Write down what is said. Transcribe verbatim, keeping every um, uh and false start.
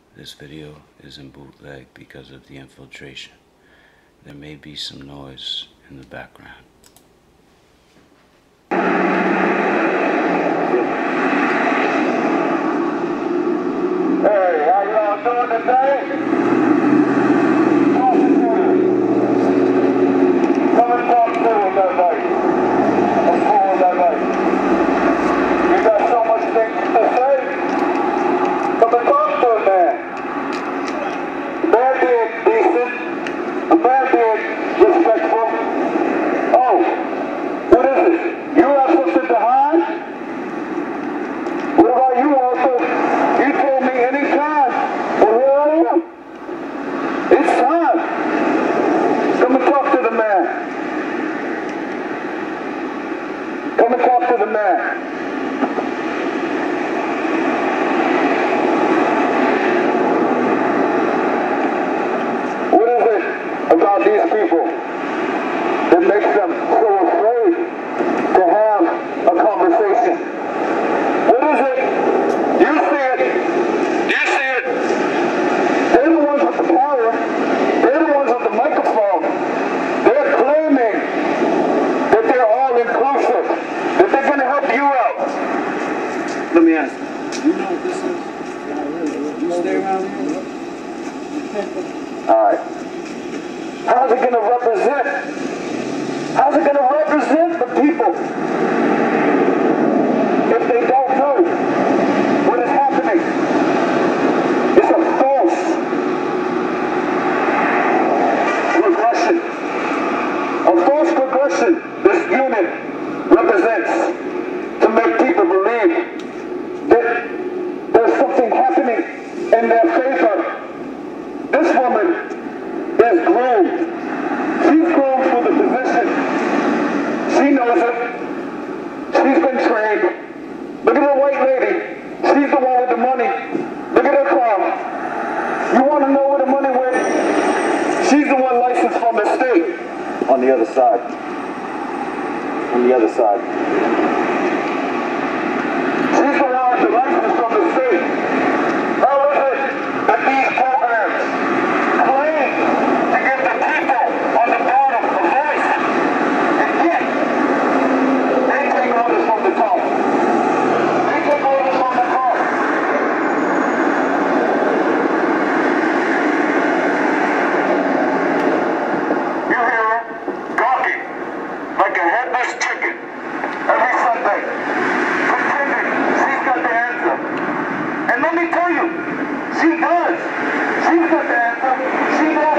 This video is in bootleg because of the infiltration. There may be some noise in the background. Hey, how y'all doing today? Come and talk to him that night. I'm cool that night. You got so much things to say? Come and talk to him, man. The man being decent. The man being respectful. Oh, what is it? You have something to hide? What about you also? You told me anytime. Well, here I am. It's time. Come and talk to the man. Come and talk to the man. What is it about these people that makes them so afraid to have a conversation? What is it? You see it. You see it. They're the ones with the power. They're the ones with the microphone. They're claiming that they're all inclusive, that they're going to help you out. Let me ask you. You know what this is? You stay around here? All right. How's it going to represent? How's it going to represent the people if they don't know what is happening? It's a false regression. A false regression this unit represents to make people believe that there's something happening in their favor. This woman is groomed. She's groomed for the position. She knows it. She's been trained. Look at that white lady. She's the one with the money. Look at her car. You want to know where the money went? She's the one licensed from the state. On the other side. On the other side. She's the one with the license from the state. How is it that these programs claim to give the people on the bottom a voice, and yet they take orders from the top? They take orders from the top. You hear her gawking like a headless chicken every Sunday, pretending she's got the answer. And let me tell you, she does. She's got the answer. She knows